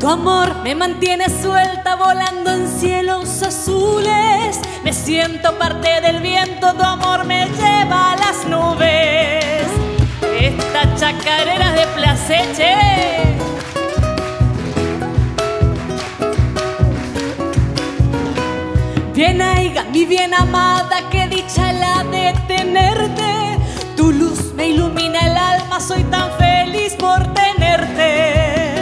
Tu amor me mantiene suelta volando en cielos azules. Me siento parte del viento, tu amor me lleva a las nubes. Esta chacarera de Plaseche. Bien aiga, mi bien amada, qué dicha la de tenerte. Tu luz me ilumina el alma, soy tan feliz por tenerte.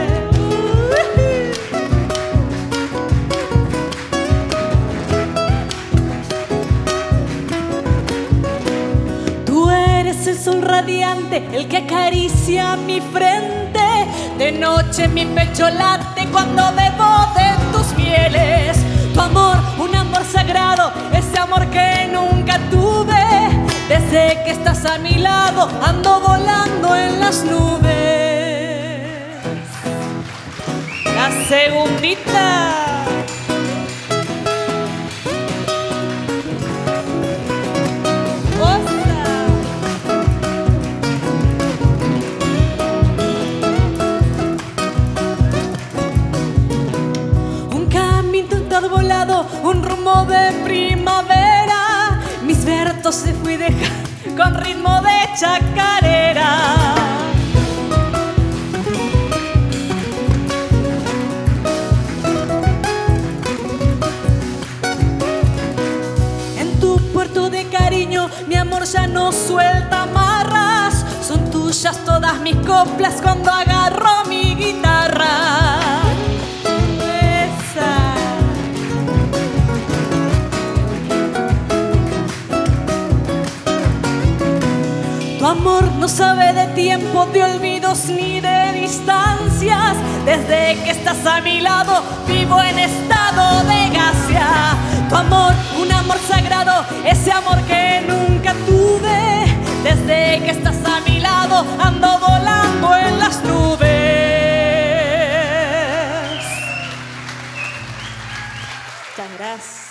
Tú eres el sol radiante, el que acaricia mi frente. De noche mi pecho late cuando bebo de tus mieles. Tu amor, un amor sagrado, ese amor que nunca tuve. Desde que estás a mi lado, ando volando en las nubes. La segundita. Volado, un rumbo de primavera. Mis versos se fui dejando con ritmo de chacarera. En tu puerto de cariño, mi amor ya no suelta amarras. Son tuyas todas mis coplas cuando agarro mi guitarra. Tu amor no sabe de tiempo, de olvidos ni de distancias. Desde que estás a mi lado, vivo en estado de gracia. Tu amor, un amor sagrado, ese amor que nunca tuve. Desde que estás a mi lado, ando volando en las nubes. Muchas gracias.